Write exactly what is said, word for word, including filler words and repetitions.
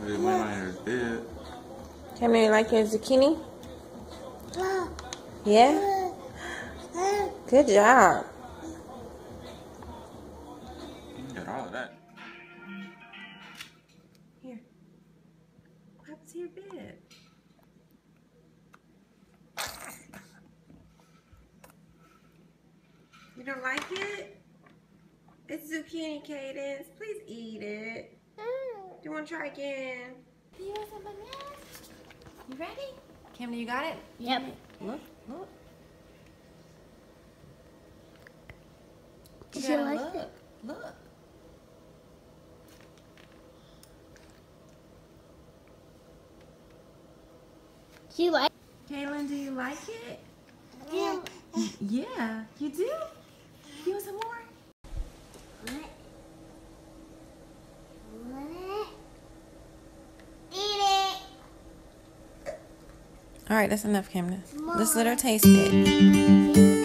bit money on his bed. Camden, you like your zucchini? Yeah? Good job. You got all of that. Here. What happened to your bed? You don't like it? It's zucchini, Cadence. Please eat it. Do you want to try again? Do you want some bananas? You ready? Camden, you got it? Yep. Look, look. Did You you gotta like look. it? Look. Do you like Kaylin, do you like it? Yeah. Yeah, you do? You want some more? Eat it. All right, that's enough, Camden. Let's let her taste it.